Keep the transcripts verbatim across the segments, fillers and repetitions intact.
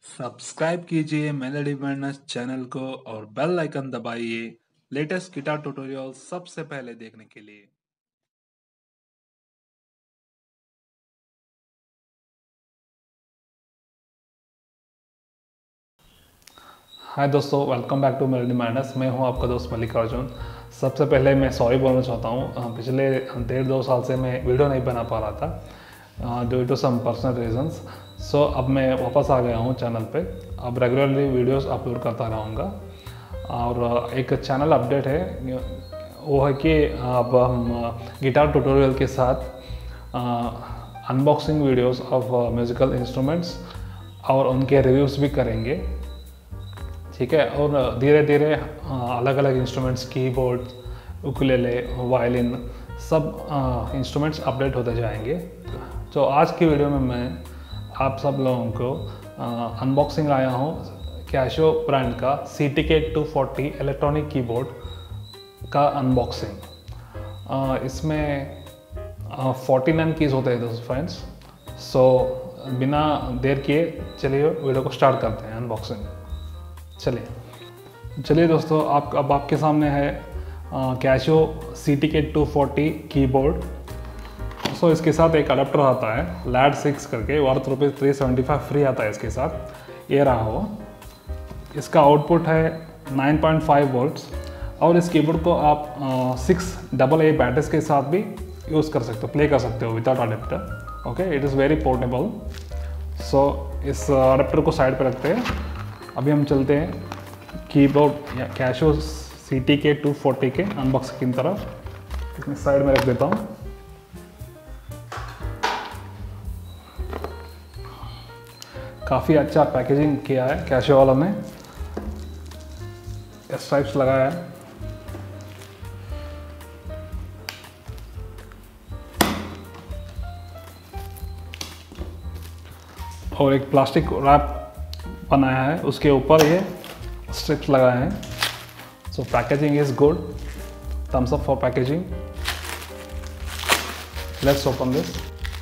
Subscribe कीजिए melody madness channel को और बेल आइकन दबाइए लेटेस्ट गिटार ट्यूटोरियल सबसे पहले देखने के लिए। हाय दोस्तों, welcome back to melody madness. मैं हूं आपका दोस्त मल्लिकार्जुन। सबसे पहले मैं सॉरी बोलना चाहता हूं। पिछले डेढ़ दो साल से मैं वीडियो नहीं बना पा रहा था due to some personal reasons. So अब मैं वापस आ गया हूं चैनल पे। अब रेगुलरली वीडियोस अपलोड करता रहूँगा। और एक चैनल अपडेट है, वो है कि अब हम गिटार ट्यूटोरियल के साथ unboxing videos of musical instruments और उनके रिव्यूज़ भी करेंगे, ठीक है। और धीरे धीरे अलग अलग इंस्ट्रूमेंट्स, कीबोर्ड, उकुलेले, वायलिन, सब इंस्ट्रूमेंट्स अपडेट होते जाएंगे। तो आज की वीडियो में मैं आप सब लोगों को अनबॉक्सिंग लाया हूँ कैशियो ब्रांड का C T K two forty electronic keyboard का अनबॉक्सिंग। इसमें फोर्टी नाइन कीज़ होते हैं दोस्तों फ्रेंड्स। सो बिना देर किए चलिए वीडियो को स्टार्ट करते हैं अनबॉक्सिंग। चलिए चलिए दोस्तों, आप अब आपके सामने है Casio C T K two forty keyboard. So इसके साथ एक अडाप्टर आता है लैड सिक्स करके, worth rupees three seventy five free आता है इसके साथ। ये रहा हो। इसका आउटपुट है नाइन पॉइंट फाइव वोल्ट्स और इस कीबोर्ड को आप सिक्स डबल ए बैटरीज के साथ भी यूज़ कर सकते हो, प्ले कर सकते हो without adapter. Okay, it is very portable. So इस अडेप्टर को साइड पर रखते हैं। अभी हम चलते हैं कीबोर्ड या Casio C T K two forty के अनबॉक्सिंग की तरफ। साइड में रख देता हूँ। काफ़ी अच्छा पैकेजिंग किया है कैशियो वालों ने, स्ट्राइप्स लगाया है। और एक प्लास्टिक रैप बनाया है, उसके ऊपर ये स्ट्रिप्स लगाए हैं। So packaging is good, thumbs up for packaging. Let's open this.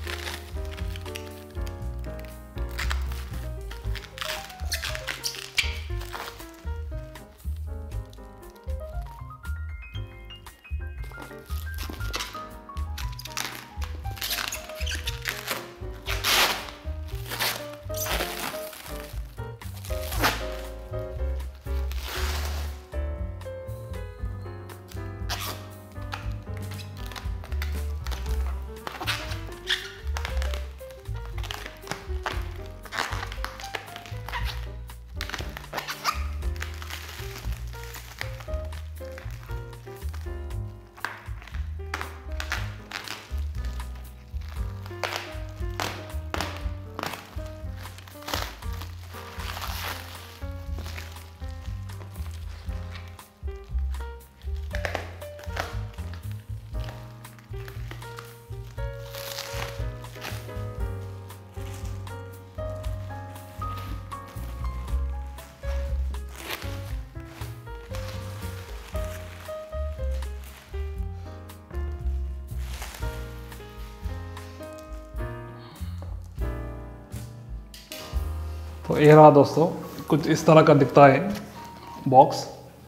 तो ये रहा दोस्तों, कुछ इस तरह का दिखता है box.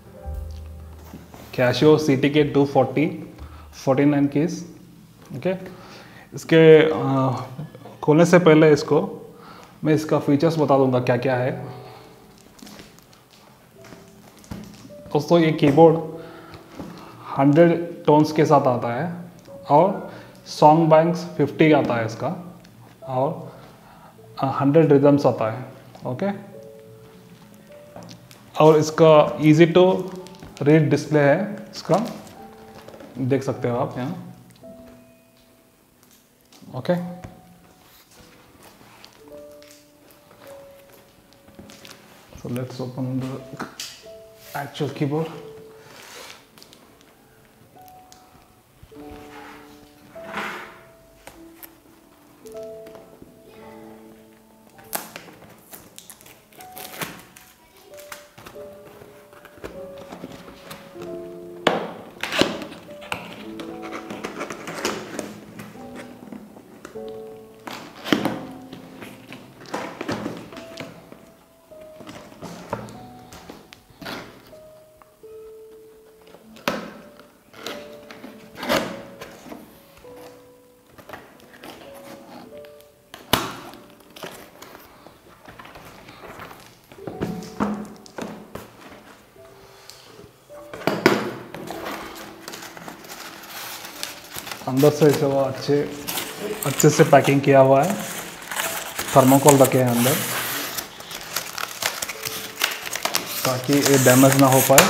Casio C T K two forty forty nine keys. Okay, इसके खोलने से पहले इसको मैं इसका फीचर्स बता दूंगा क्या क्या है। दोस्तों ये कीबोर्ड हंड्रेड टोन्स के साथ आता है और सॉन्ग बैंक्स फिफ्टी आता है इसका, और हंड्रेड रिदम्स आता है। ओके, और इसका इजी टू रीड डिस्प्ले है इसका, देख सकते हो आप यहाँ। Okay, so let's open the actual keyboard. अंदर से जो अच्छे अच्छे से पैकिंग किया हुआ है, थर्मोकोल रखे हैं अंदर ताकि ये डैमेज ना हो पाए।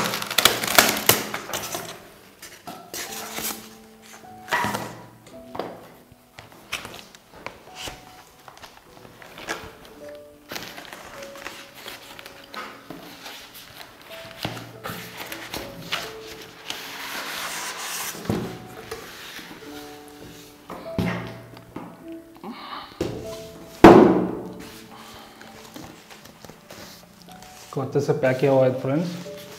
को अच्छे से पैक किया हुआ है फ्रेंड्स।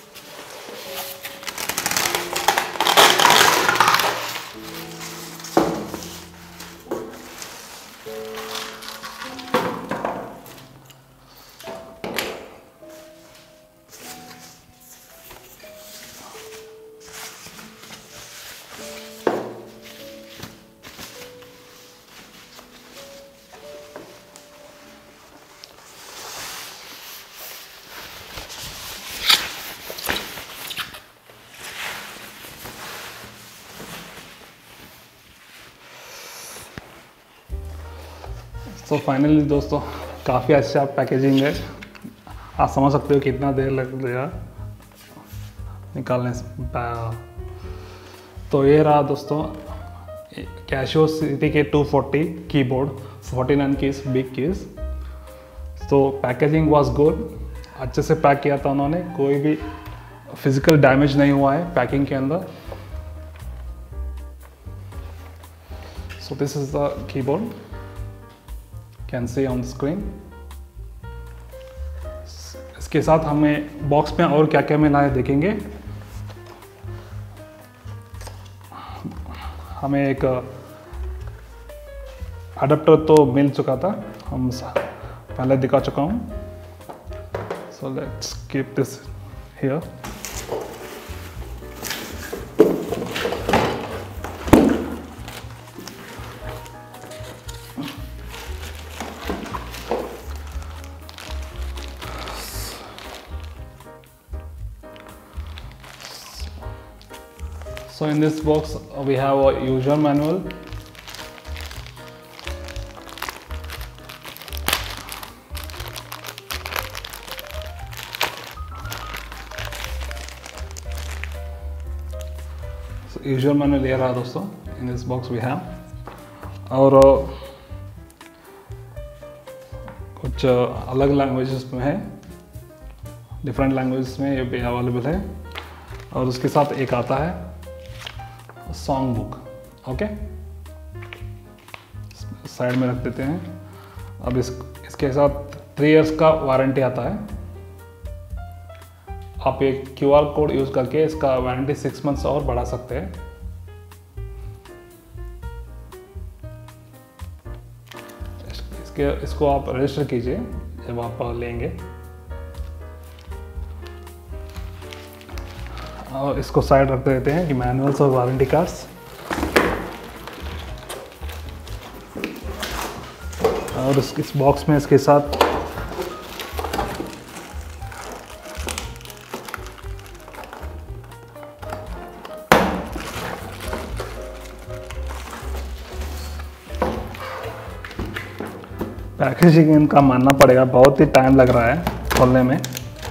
तो फाइनली दोस्तों काफ़ी अच्छा पैकेजिंग है, आप समझ सकते हो कितना देर लग गया निकालने से। तो ये रहा दोस्तों Casio C T K two forty keyboard, forty nine keys, big keys. तो पैकेजिंग वाज गुड, अच्छे से पैक किया था उन्होंने, कोई भी फिजिकल डैमेज नहीं हुआ है पैकिंग के अंदर। So this is the keyboard, can see on screen. इसके साथ हमें बॉक्स में और क्या क्या मिला है देखेंगे। हमें एक अडेप्टर तो मिल चुका था, हम पहले दिखा चुका हूँ। So let's keep this here. So in this box uh, we have a user manual, so user manual ये रहा दोस्तों, in this box we have, और uh, कुछ uh, अलग लैंग्वेजेस में है, डिफरेंट लैंग्वेजेस में ये भी अवेलेबल है। और उसके साथ एक आता है सॉन्ग बुक। ओके, साइड में रख देते हैं। अब इस इसके साथ थ्री इयर्स का वारंटी आता है। आप एक क्यू आर कोड यूज करके इसका वारंटी सिक्स मंथ्स और बढ़ा सकते हैं। इसके इसको आप रजिस्टर कीजिए जब आप लेंगे। और इसको साइड रख देते हैं कि मैनुअल्स और वारंटी कार्ड्स। और इस, इस बॉक्स में इसके साथ पैकेजिंग इनका मानना पड़ेगा, बहुत ही टाइम लग रहा है खोलने में।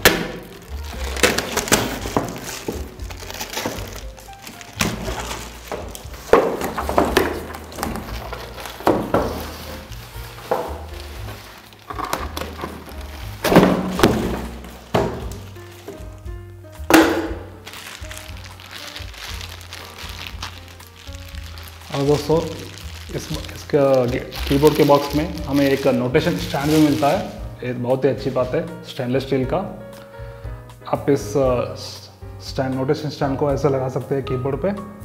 और दोस्तों इस इसका कीबोर्ड के बॉक्स में हमें एक नोटेशन स्टैंड भी मिलता है। ये बहुत ही अच्छी बात है, स्टेनलेस स्टील का। आप इस स्टैंड नोटेशन स्टैंड को ऐसे लगा सकते हैं कीबोर्ड पे।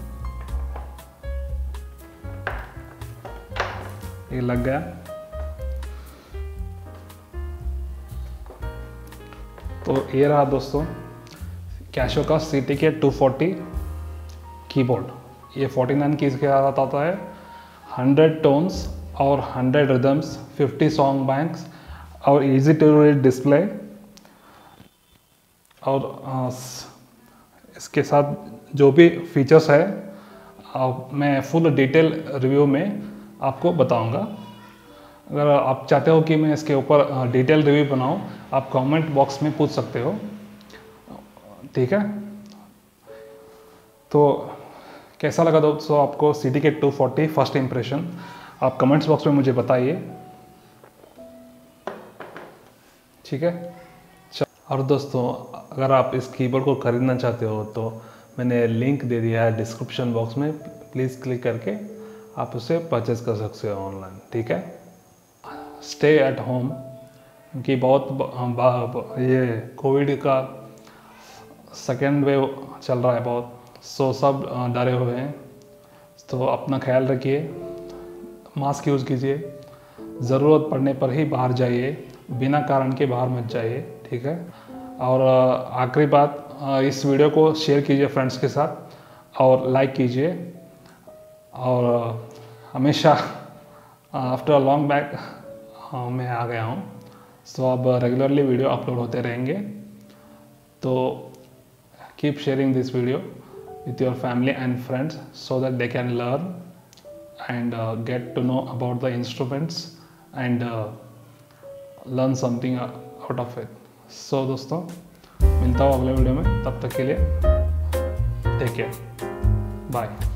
ये लग गया। तो ये रहा दोस्तों कैशियो का C T K two forty keyboard. ये फोर्टी नाइन कीज के साथ आता है, हंड्रेड टोन्स और hundred rhythms, fifty song banks और इजी टू रीड डिस्प्ले। और आ, इसके साथ जो भी फीचर्स है अब मैं फुल डिटेल रिव्यू में आपको बताऊंगा। अगर आप चाहते हो कि मैं इसके ऊपर डिटेल रिव्यू बनाऊं, आप कमेंट बॉक्स में पूछ सकते हो, ठीक है। तो कैसा लगा दोस्तों आपको C T K two forty first impression, आप कमेंट्स बॉक्स में मुझे बताइए, ठीक है। और दोस्तों अगर आप इस कीबोर्ड को ख़रीदना चाहते हो तो मैंने लिंक दे दिया है डिस्क्रिप्शन बॉक्स में, प्लीज़ क्लिक करके आप उसे परचेज कर सकते हो ऑनलाइन, ठीक है। स्टे एट होम, क्योंकि बहुत ब, ब, ये कोविड का सेकेंड वेव चल रहा है बहुत, सो सब डरे हुए हैं। तो अपना ख्याल रखिए, मास्क यूज़ कीजिए, ज़रूरत पड़ने पर ही बाहर जाइए, बिना कारण के बाहर मत जाइए, ठीक है। और आखिरी बात, इस वीडियो को शेयर कीजिए फ्रेंड्स के साथ और लाइक कीजिए। और हमेशा आफ्टर अ लॉन्ग बैक मैं आ गया हूँ, सो अब रेगुलरली वीडियो अपलोड होते रहेंगे। तो keep sharing this video with your family and friends so that they can learn and uh, get to know about the instruments and uh, learn something out of it. So दोस्तों मिलता हूँ अगले video में, तब तक के लिए take care, bye.